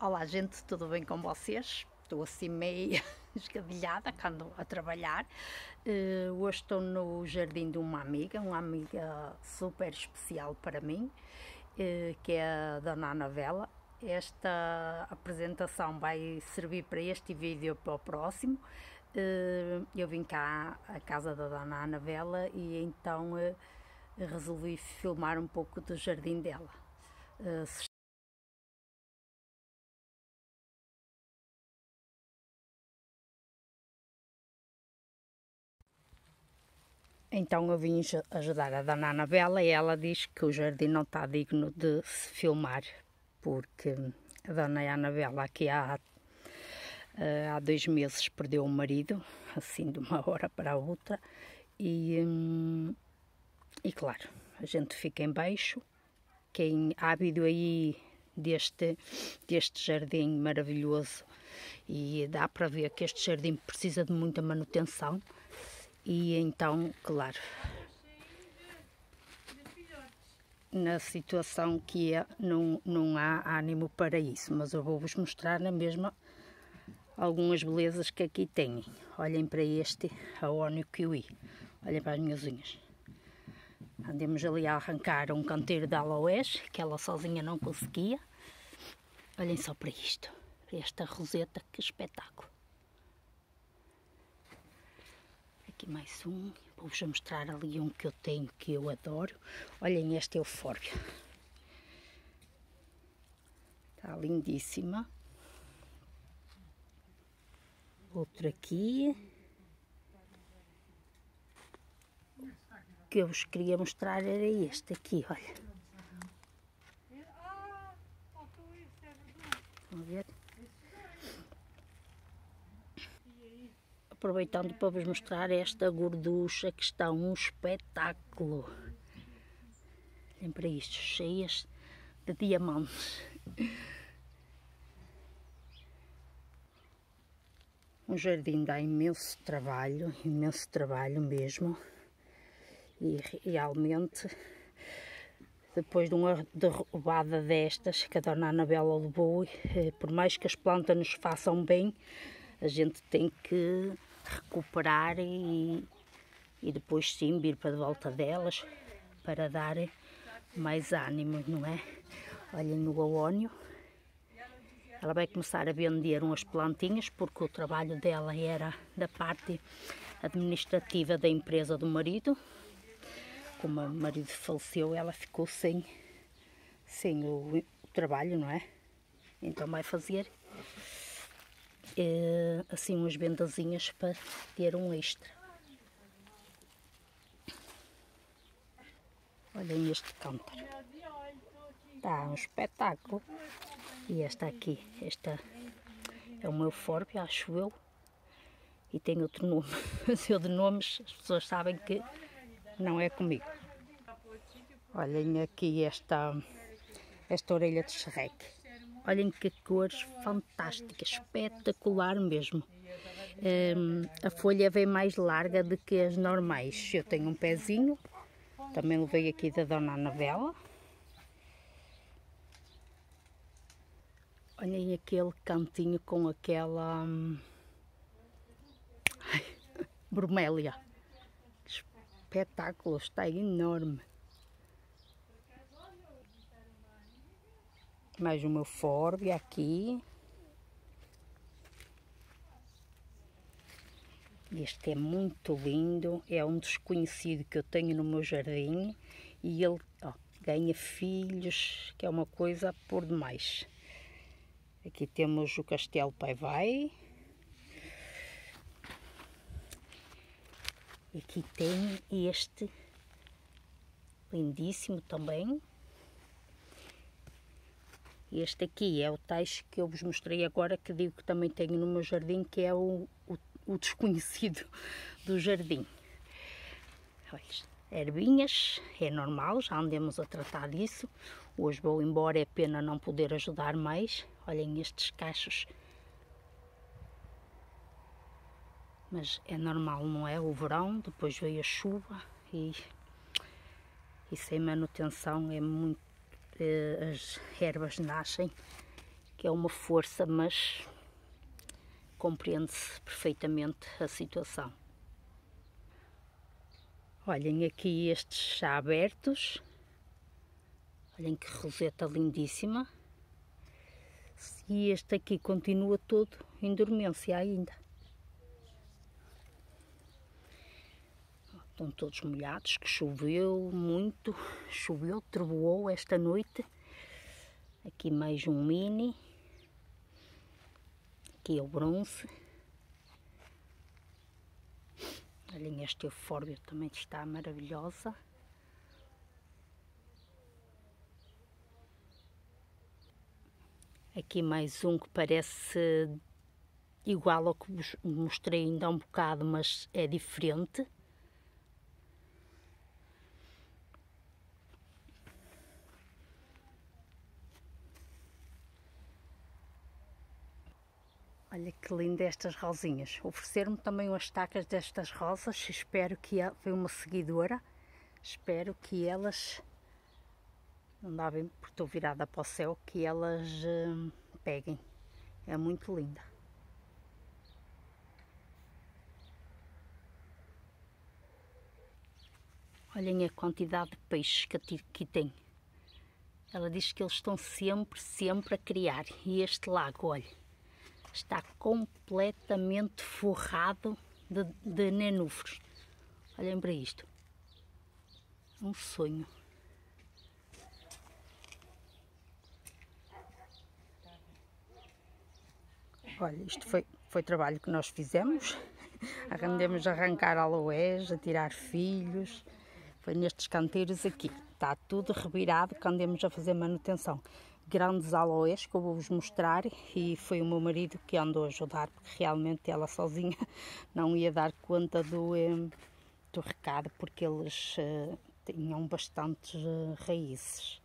Olá gente, tudo bem com vocês? Estou assim meio esgabilhada, que ando a trabalhar. Hoje estou no jardim de uma amiga super especial para mim, que é a Dona Anabela. Esta apresentação vai servir para este vídeo para o próximo. Eu vim cá à casa da Dona Anabela e então resolvi filmar um pouco do jardim dela. Então eu vim ajudar a Dona Anabela e ela diz que o jardim não está digno de se filmar, porque a Dona Anabela aqui há 2 meses perdeu o marido, assim de uma hora para a outra, e claro, a gente fica em baixo. Quem há vídeo aí deste jardim maravilhoso, e dá para ver que este jardim precisa de muita manutenção. E então, claro, na situação que é, não há ânimo para isso, mas eu vou-vos mostrar na mesma algumas belezas que aqui têm. Olhem para este aónio kiwi, olhem para as minhas unhas. Andemos ali a arrancar um canteiro de aloés, que ela sozinha não conseguia. Olhem só para isto, para esta roseta, que espetáculo. Aqui mais um, vou-vos mostrar ali um que eu tenho, que eu adoro. Olhem esta eufórbia, está lindíssima. Outro aqui, o que eu vos queria mostrar era este aqui, olha. Estão a ver? Aproveitando para vos mostrar esta gorducha, que está um espetáculo. Olhem para isto, cheias de diamantes. Um jardim dá imenso trabalho mesmo. E realmente, depois de uma derrubada destas que a Dona Anabela levou, por mais que as plantas nos façam bem, a gente tem que recuperar e depois sim vir para de volta delas para dar mais ânimo, não é? Olhem no aónio, ela vai começar a vender umas plantinhas, porque o trabalho dela era da parte administrativa da empresa do marido. Como o marido faleceu, ela ficou sem o trabalho, não é? Então vai fazer assim umas vendazinhas para ter um extra. Olhem este cântaro, está um espetáculo. E esta aqui, esta é uma eufórbia, acho eu, e tem outro nome. Eu de nomes, as pessoas sabem que não é comigo. Olhem aqui esta orelha de Shrek. Olhem que cores fantásticas, espetacular mesmo. A folha vem mais larga do que as normais. Eu tenho um pezinho, também levei aqui da Dona Anabela. Olhem aquele cantinho com aquela bromélia. Espetáculo, está enorme. Mais uma eufórbia aqui. Este é muito lindo, é um desconhecido que eu tenho no meu jardim e ele ganha filhos, que é uma coisa por demais. Aqui temos o Castelo Pai-Vai. E aqui tem este lindíssimo também. Este aqui é o tais que eu vos mostrei agora, que digo que também tenho no meu jardim, que é o desconhecido do jardim. Olha, ervinhas, é normal, já andemos a tratar disso. Hoje vou embora, é pena não poder ajudar mais. Olhem estes cachos. Mas é normal, não é? O verão, depois veio a chuva e sem manutenção é muito... as ervas nascem, que é uma força, mas compreende-se perfeitamente a situação. Olhem aqui estes já abertos. Olhem que roseta lindíssima. E este aqui continua todo em dormência ainda. Estão todos molhados, que choveu muito, choveu, trovoou esta noite. Aqui mais um mini. Aqui é o bronze. Olhem, esta eufórbia também está maravilhosa. Aqui mais um que parece igual ao que vos mostrei ainda há um bocado, mas é diferente. Olha que linda estas rosinhas. Ofereceram-me também umas estacas destas rosas. Espero que foi uma seguidora. Espero que elas, não dá bem porque estou virada para o céu, que elas peguem. É muito linda. Olhem a quantidade de peixes que aqui tem. Ela diz que eles estão sempre a criar. E este lago, olha, está completamente forrado de nenúfares. Olhem para isto. Um sonho. Olha, isto foi trabalho que nós fizemos. Andemos a arrancar aloés, a tirar filhos. Foi nestes canteiros aqui. Está tudo revirado que andemos a fazer manutenção. Grandes aloés que eu vou-vos mostrar, e foi o meu marido que andou a ajudar, porque realmente ela sozinha não ia dar conta do recado, porque eles tinham bastantes raízes.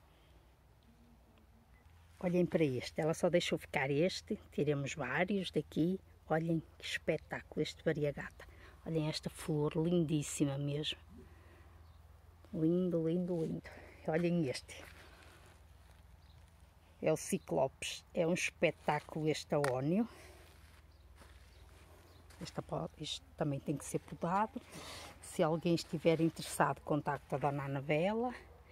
Olhem para este, ela só deixou ficar este, tiremos vários daqui. Olhem que espetáculo este variegata. Olhem esta flor lindíssima mesmo. Lindo, lindo, lindo. Olhem este. É o Ciclopes, é um espetáculo este aónio. Este também tem que ser podado. Se alguém estiver interessado, contacte a Dona Anabela.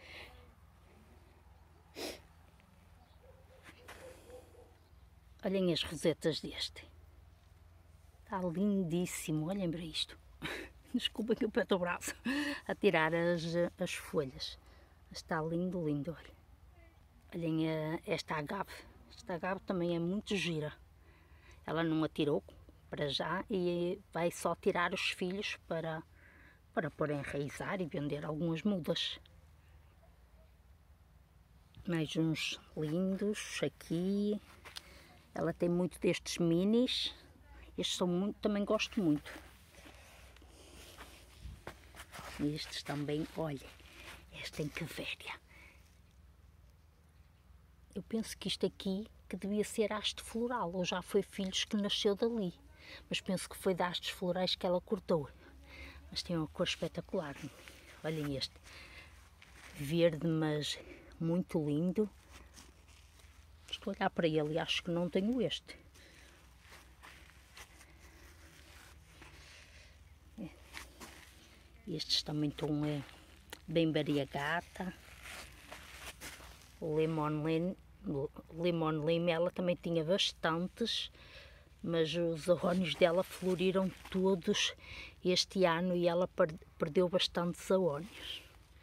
Olhem as rosetas deste. Está lindíssimo, olhem para isto. Desculpa que eu peto o braço a tirar as folhas. Está lindo, lindo, olha. Olhem esta agave. Esta agave também é muito gira. Ela não atirou para já e vai só tirar os filhos para pôr a enraizar e vender algumas mudas. Mais uns lindos aqui. Ela tem muito destes minis. Estes são muito, também gosto muito. Estes também, olha, esta encavéria. Eu penso que isto aqui que devia ser haste floral, ou já foi filhos que nasceu dali. Mas penso que foi de hastes florais que ela cortou. Mas tem uma cor espetacular. Olhem este. Verde, mas muito lindo. Estou a olhar para ele e acho que não tenho este. Estes também estão bem variegata. Lemon Lime, ela também tinha bastantes, mas os aónios dela floriram todos este ano e ela perdeu bastantes aónios.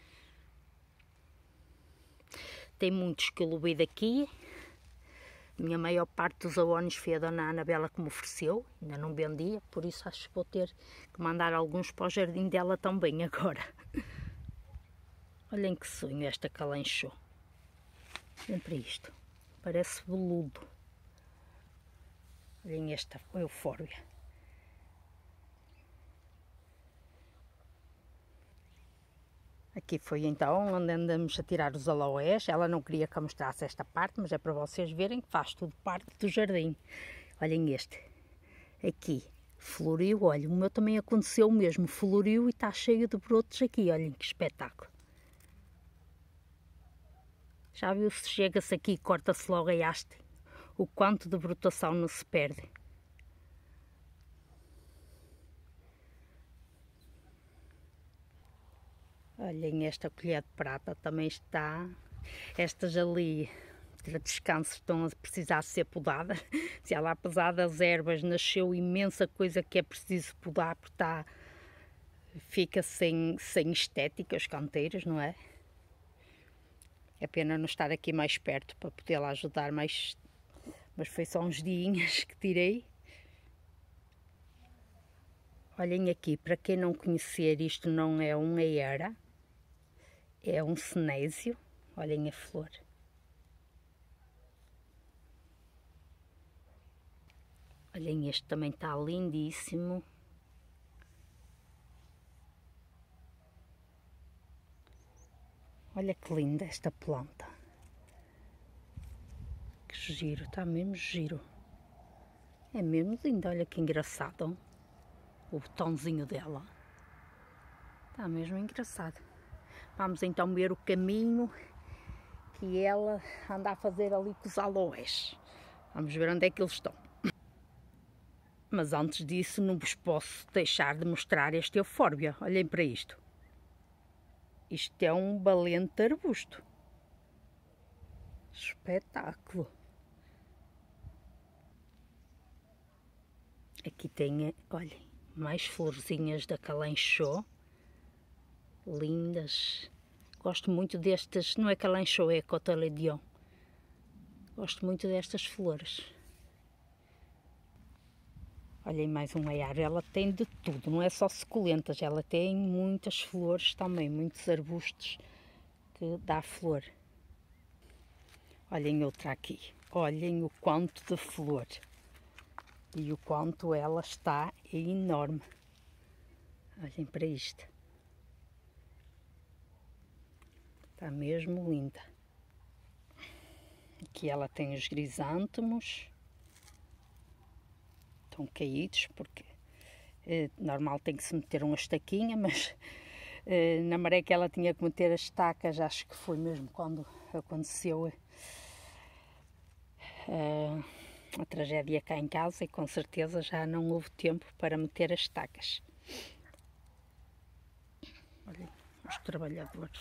Tem muitos que eu levei daqui. A minha maior parte dos aónios foi a Dona Anabela que me ofereceu, ainda não vendia, por isso acho que vou ter que mandar alguns para o jardim dela também agora. Olhem que sonho esta calanchou. Olhem para isto, parece veludo. Olhem esta eufórbia. Aqui foi então onde andamos a tirar os aloés. Ela não queria que eu mostrasse esta parte, mas é para vocês verem que faz tudo parte do jardim. Olhem este. Aqui floriu, olha, o meu também aconteceu o mesmo. Floriu e está cheio de brotos aqui, olhem que espetáculo. Já viu se chega-se aqui e corta-se logo a haste? o quanto de brotação não se perde. Olhem, esta colher de prata também está. Estas ali, para descanso, estão a precisar ser podadas. Se ela, apesar das ervas, nasceu imensa coisa que é preciso podar, porque está, fica sem estética os canteiros, não é? É pena não estar aqui mais perto para poder lá ajudar, mas foi só uns diinhas que tirei. Olhem aqui, para quem não conhecer, isto não é um eiera, é um cenésio. Olhem a flor. Olhem, este também está lindíssimo. Olha que linda esta planta. Que giro, está mesmo giro. É mesmo linda, olha que engraçado. O botãozinho dela. Está mesmo engraçado. Vamos então ver o caminho que ela anda a fazer ali com os aloés. Vamos ver onde é que eles estão. Mas antes disso não vos posso deixar de mostrar este eufórbia. Olhem para isto. Isto é um valente arbusto. Espetáculo. Aqui tem, olhem, mais florzinhas da calanchô. Lindas. Gosto muito destas, não é calanchô, é cotyledon. Gosto muito destas flores. Olhem, mais um aiaro. Ela tem de tudo, não é só suculentas. Ela tem muitas flores também, muitos arbustos que dá flor. Olhem outra aqui. Olhem o quanto de flor. E o quanto ela está enorme. Olhem para isto. Está mesmo linda. Aqui ela tem os crisântemos. Estão caídos porque normal tem que se meter uma estaquinha, mas na maré que ela tinha que meter as estacas, acho que foi mesmo quando aconteceu a tragédia cá em casa, e com certeza já não houve tempo para meter as estacas. Olhem, os trabalhadores.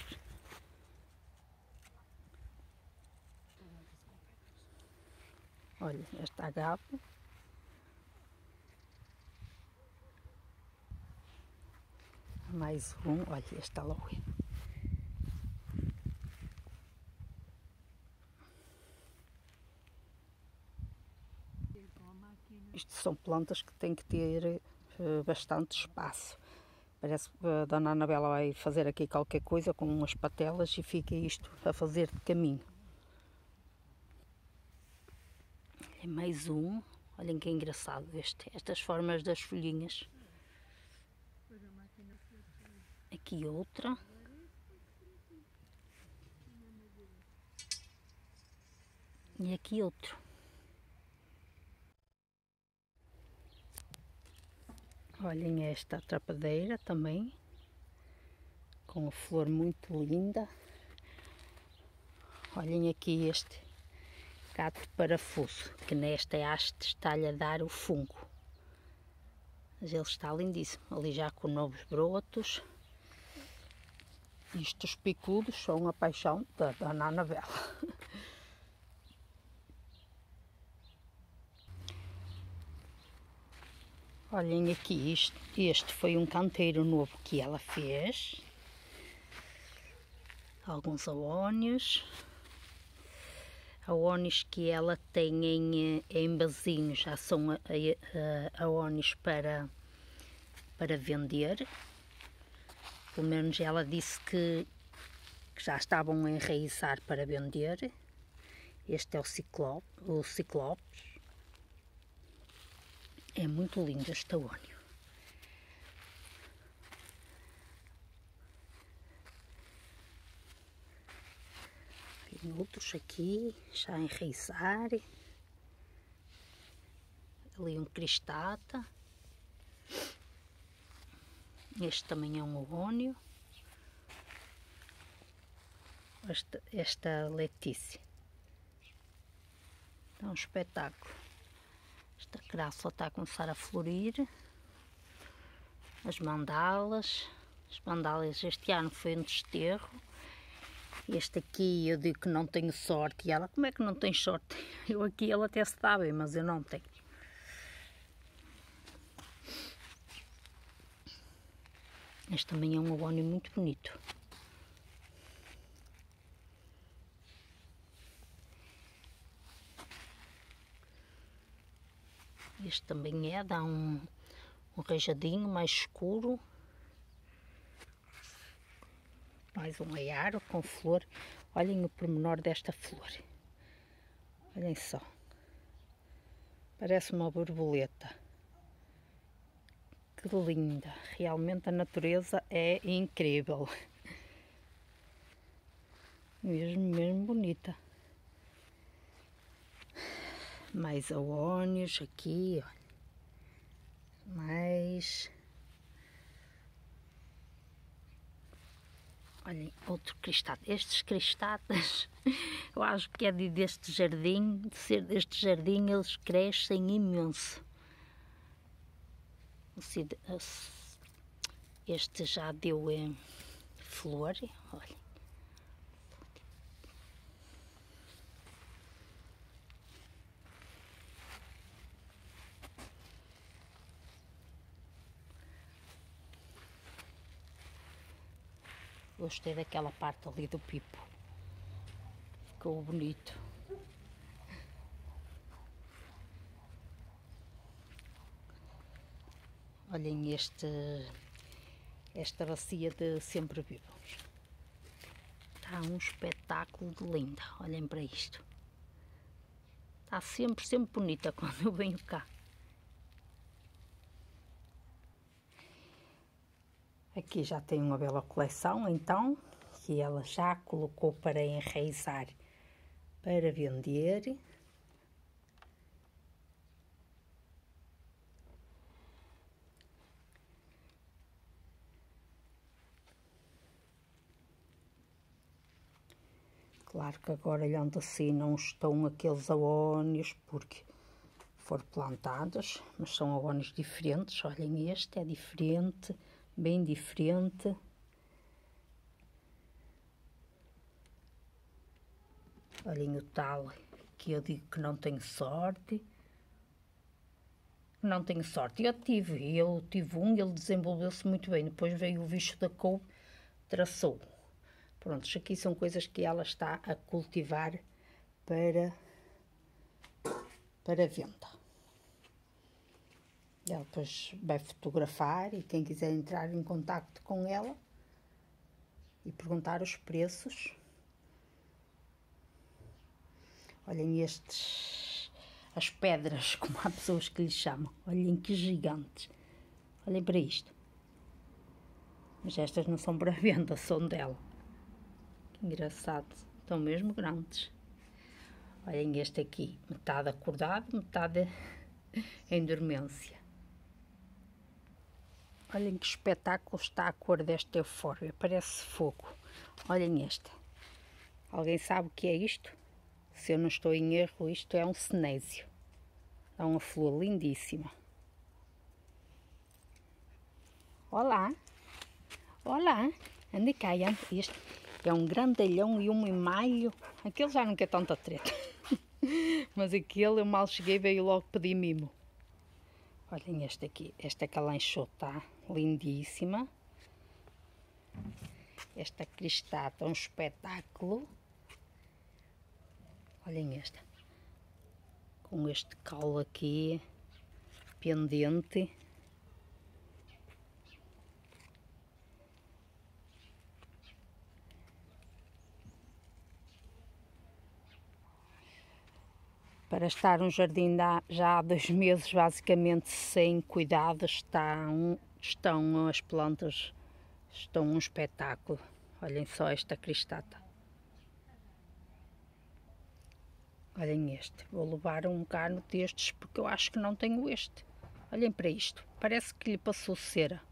Olha, esta agave. Mais um, olha, este aloe. Isto são plantas que têm que ter bastante espaço. Parece que a Dona Anabela vai fazer aqui qualquer coisa com umas patelas e fica isto a fazer de caminho. É mais um. Olhem que engraçado estas formas das folhinhas. Aqui outra. E aqui outro. Olhem esta atrapadeira também, com a flor muito linda. Olhem aqui este gato de parafuso, que nesta haste está-lhe a dar o fungo. Mas ele está lindíssimo, ali já com novos brotos. Estes picudos são a paixão da Dona Anabela. Olhem aqui, este foi um canteiro novo que ela fez. Alguns aónios. Aónios que ela tem em vasinhos, já são aónios para vender. Pelo menos ela disse que já estavam a enraizar para vender. Este é o Ciclopes. É muito lindo este aónio. Tem outros aqui, já a enraizar. Ali um cristata. Este também é um aónio. Esta Letícia. Está um espetáculo. Esta crassula está a começar a florir. As mandalas. As mandalas este ano foi um desterro. Este aqui eu digo que não tenho sorte. E ela, como é que não tem sorte? Eu aqui, ele até se dá bem, mas eu não tenho. Este também é um abónio muito bonito. Este também dá um rajadinho mais escuro. Mais um aiaro com flor. Olhem o pormenor desta flor. Olhem só. Parece uma borboleta. Que linda. Realmente a natureza é incrível. Mesmo bonita. Mais aónios aqui, olha. Mais. Olhem, outro cristata. Estes cristatas, eu acho que é deste jardim, de ser deste jardim, eles crescem imenso. Este já deu flor, olhem. Gostei daquela parte ali do pipo. Ficou bonito. Olhem esta bacia de sempre vivos. Está um espetáculo de linda. Olhem para isto. Está sempre bonita quando eu venho cá. Aqui já tem uma bela coleção, então, que ela já colocou para enraizar, para vender. Claro que agora, olhando assim, não estão aqueles aónios, porque foram plantados, mas são aónios diferentes. Olhem, este é diferente. Bem diferente. Olhem o tal, que eu digo que não tenho sorte. Não tenho sorte. Eu tive um, ele desenvolveu-se muito bem. Depois veio o bicho da couve, traçou. Pronto, aqui são coisas que ela está a cultivar para venda. Ela depois vai fotografar e quem quiser entrar em contacto com ela e perguntar os preços. Olhem as pedras, como há pessoas que lhes chamam. Olhem que gigantes. Olhem para isto. Mas estas não são para venda, são dela. Que engraçado. Estão mesmo grandes. Olhem este aqui, metade acordado, metade em dormência. Olhem que espetáculo está a cor desta eufórbia, parece fogo. Olhem esta. Alguém sabe o que é isto? Se eu não estou em erro, isto é um cenésio. É uma flor lindíssima. Olá! Olá! Ande cá, este é um grandalhão e um mimalho. Aquele já não quer tanta treta. Mas aquele eu mal cheguei, veio logo pedir mimo. Olhem este aqui, esta calanchou está lindíssima. Esta cristata é um espetáculo. Olhem esta, com este caule aqui, pendente. Para estar um jardim já há 2 meses, basicamente, sem cuidado, estão as plantas, estão um espetáculo. Olhem só esta cristata. Olhem este, vou levar um bocado destes porque eu acho que não tenho este. Olhem para isto, parece que lhe passou cera.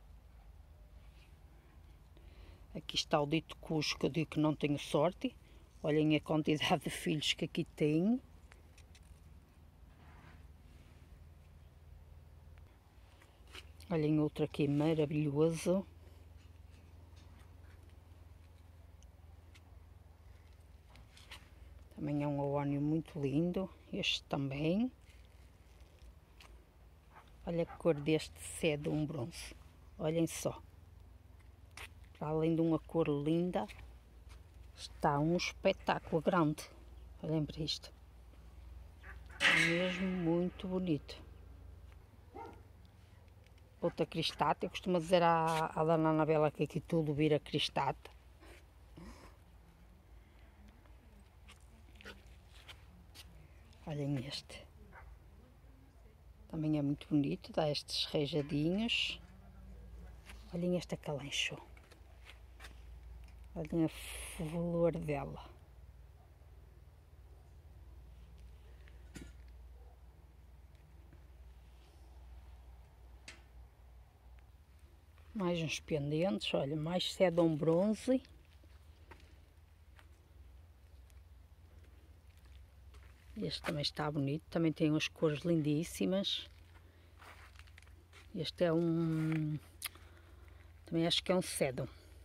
Aqui está o dito cujo que eu digo que não tenho sorte. Olhem a quantidade de filhos que aqui tem. Olhem outro aqui maravilhoso. Também é um aónio muito lindo. Este também. Olha a cor deste cedum bronze. Olhem só. Para além de uma cor linda, está um espetáculo grande. Olhem para isto. É mesmo muito bonito. Outra cristata. Eu costumo dizer à dona Anabela que aqui tudo vira cristata. Olhem este. Também é muito bonito. Dá estes rajadinhos. Olhem esta calancho. Olhem a flor dela. Mais uns pendentes, olha, mais cedum bronze. Este também está bonito, também tem umas cores lindíssimas. Este é um... também acho que é um cedum.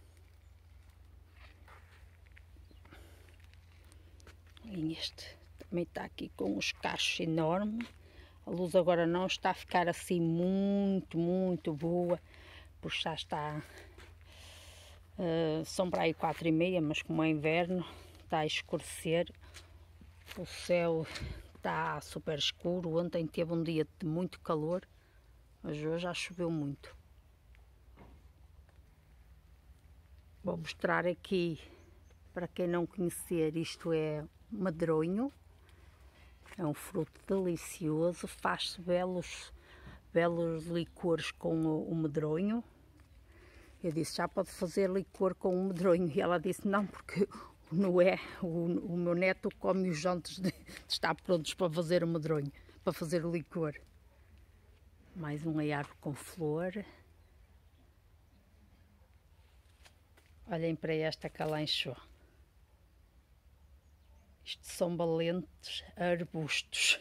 Olhem este, também está aqui com uns cachos enormes. A luz agora não está a ficar assim muito boa, porque já está... são para aí 4h30, mas como é inverno, está a escurecer. O céu está super escuro. Ontem teve um dia de muito calor, mas hoje já choveu muito. Vou mostrar aqui, para quem não conhecer, isto é medronho. É um fruto delicioso, faz-se belos licores com o medronho. Eu disse, já pode fazer licor com o medronho. E ela disse, não, porque não é. O meu neto come-os antes de estar prontos para fazer o medronho, para fazer o licor. Mais uma árvore com flor. Olhem para esta calancho. Isto são valentes arbustos.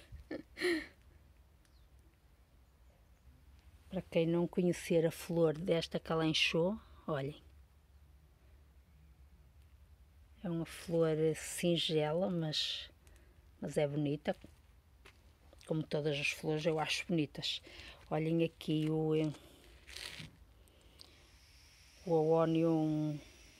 Para quem não conhecer a flor desta calancho, olhem. É uma flor singela, mas é bonita. Como todas as flores, eu acho bonitas. Olhem aqui o aónio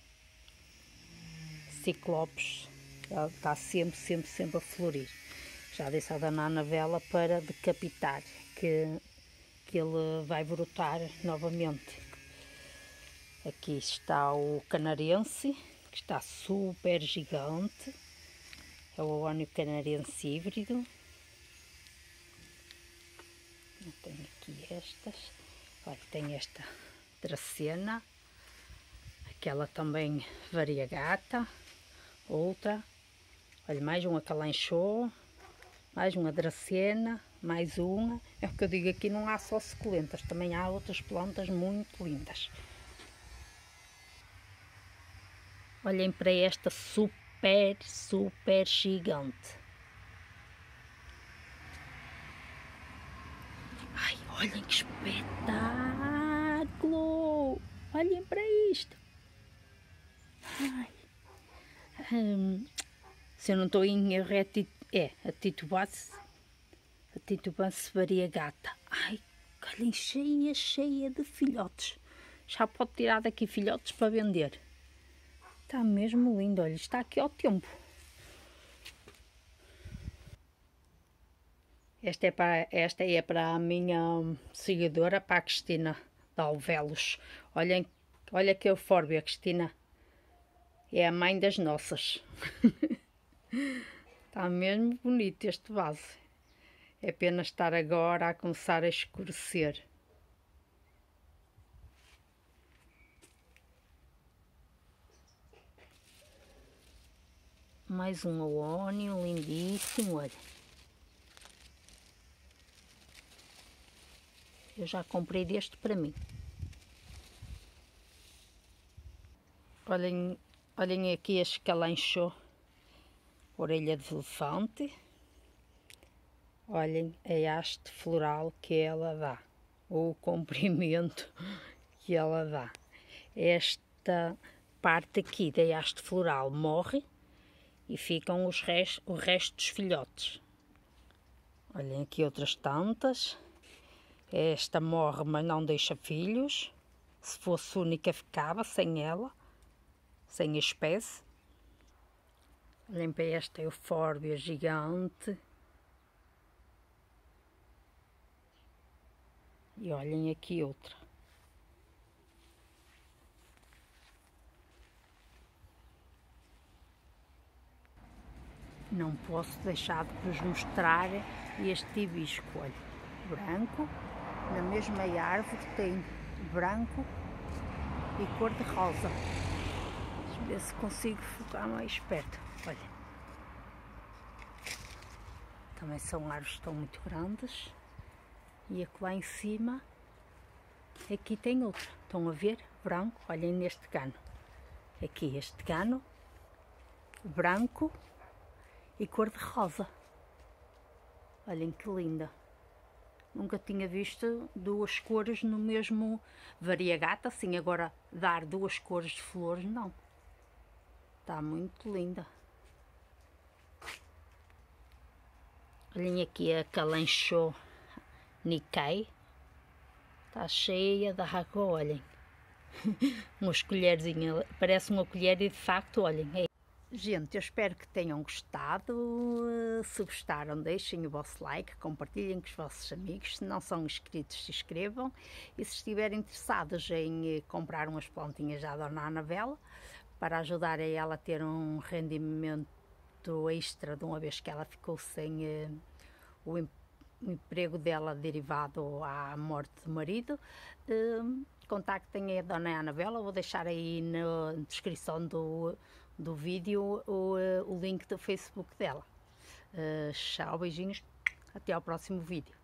ciclopes. Ela está sempre a florir. Já disse à dona Anabela para decapitar, que ele vai brotar novamente. Aqui está o canarense, que está super gigante. É o aónio canarense híbrido. Eu tenho aqui estas. Olha, tem esta dracena. Aquela também variegata. Outra. Olha, mais uma calancho. Mais uma dracena. Mais uma. É o que eu digo, aqui não há só suculentas. Também há outras plantas muito lindas. Olhem para esta super gigante. Ai, olhem que espetáculo! Olhem para isto. Ai. Se eu não estou em erro, é a Titubance variegata. Ai, olhem, cheia de filhotes. Já pode tirar daqui filhotes para vender. Está mesmo lindo, olha, está aqui ao tempo. Esta é para a minha seguidora, para a Cristina de Alvelos. Olhem, olha que eufórbia, Cristina. É a mãe das nossas. Está mesmo bonito este vaso. É pena estar agora a começar a escurecer. Mais um aónio lindíssimo, olha. Eu já comprei deste para mim. Olhem aqui este calancho. orelha de elefante. Olhem a haste floral que ela dá, ou o comprimento que ela dá. Esta parte aqui da haste floral morre e ficam o resto dos filhotes. Olhem aqui outras tantas. Esta morre, mas não deixa filhos. Se fosse única ficava sem ela, sem a espécie. Olhem para esta eufórbia gigante. E olhem aqui outra. Não posso deixar de vos mostrar este hibisco, olha, branco, na mesma árvore tem branco e cor de rosa. Deixa eu ver se consigo focar mais perto, olha. Também são árvores que estão muito grandes. E aqui lá em cima, aqui tem outro, estão a ver? Branco, olhem neste cano. Aqui este cano, branco e cor de rosa. Olhem que linda. Nunca tinha visto duas cores no mesmo variegata, assim agora dar duas cores de flores, não. Está muito linda. Olhem aqui a Kalanchoe Nikkei. Está cheia de água, olhem. Umas colherzinhas, parece uma colher e de facto, olhem. Gente, eu espero que tenham gostado. Se gostaram, deixem o vosso like, compartilhem com os vossos amigos. Se não são inscritos, se inscrevam. E se estiverem interessados em comprar umas plantinhas da Dona Anabela, para ajudar a ela a ter um rendimento extra de uma vez que ela ficou sem o emprego dela derivado à morte do marido, contactem a Dona Anabela. Vou deixar aí na descrição do vídeo o link do Facebook dela. Tchau, beijinhos, até ao próximo vídeo.